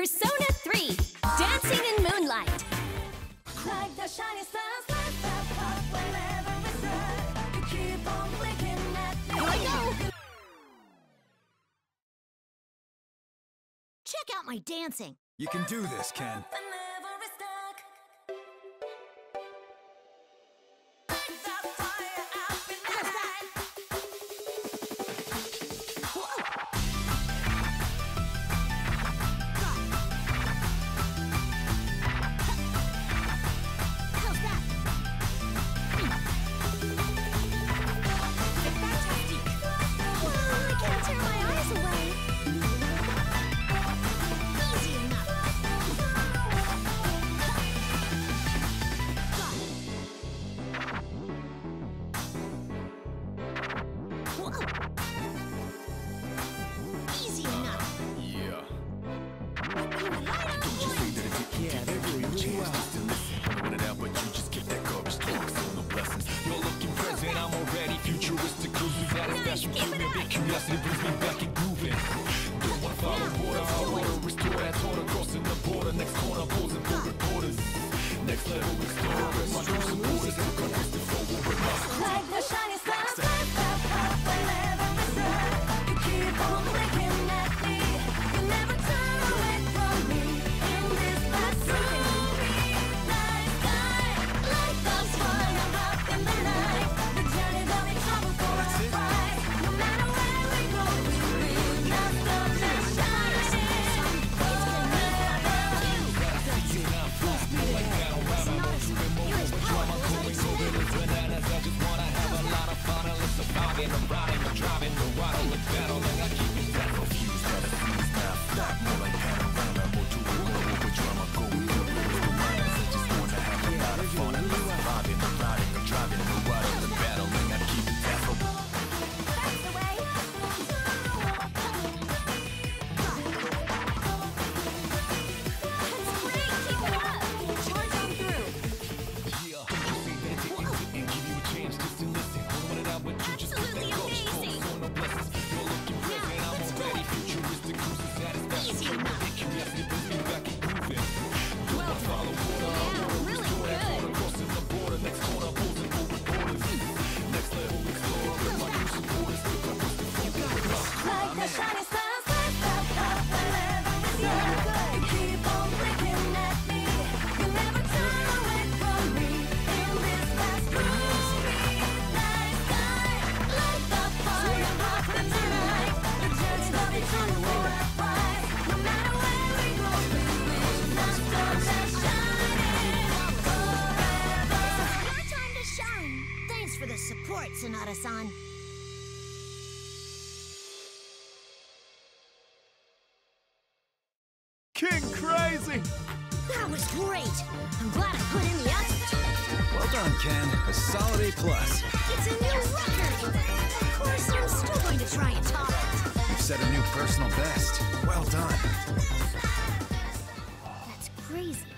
Persona 3, Dancing in Moonlight. Like the shiny stars light that up whenever we start. You keep on blinking at me. Here I go. Check out my dancing. You can do this, Ken. Whenever we stuck. Like that fire up in the night. How's that? Fantastic. Whoa, I can't tear my eyes away. Easy enough. Whoa. Easy enough. Yeah. Yeah, they're doing really well. Put it out, but you just get that garbage talk, so no blessings. You're looking present, I'm already futuristic. Cruising satisfaction, give me a big curiosity, brings me back and grooving. Don't wanna follow water, I wanna restore that order. Crossing the border, next corner, posing for reporters. Next level explorer, my dreams and borders. Took a distant forward with my Like the shiny stars light that up whenever we start. You keep on blinking at me. You never turn away from me. In this last gloomy night sky. Like the fire up in the night. The journey that we travel for our prize. No matter where we go, we will not stop just shining. bananas. I just wanna have a lot of fun and listen surviving. I'm riding, I'm driving, no water with battling. I keep it that confused, that it seems not flat, more like panorama, more to it, more over drama, going through it with bananas. I just wanna have a lot of fun and listen surviving. I'm riding, I'm driving, no water with battling. I keep it that That's the way. That's great! Keep it up! Charge on through! yeah. Don't you see that it's easy and give you a chance just to listen. Don't want it out, but you just get that Absolutely ghost. amazing. Focus on no blessings. You're looking present, I'm let's go. already futuristic, cruising satisfaction. Easy enough. Curiosity brings me back and grooving. Don't wanna follow water, I Yeah, wanna really restore that good. order. Crossing the border, next corner, posing for reporters. Next level explorer, with my new supporters. Took a distant forward. Like the shiny stars light that up whenever we start. You keep on blinking at me. You never turn away from me. In this last gloomy night sky. Like the fire up in the night. The journey that we travel for our prize. No matter where we go, we will not stop that shining forever. Your time to shine! Thanks for the support, Sonata-san. King Crazy! That was great! I'm glad I put in the effort. Well done, Ken. A solid A+. It's a new record! Of course, I'm still going to try and top it. You've set a new personal best. Well done. That's crazy.